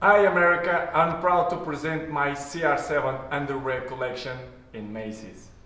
Hi America, I'm proud to present my CR7 underwear collection in Macy's.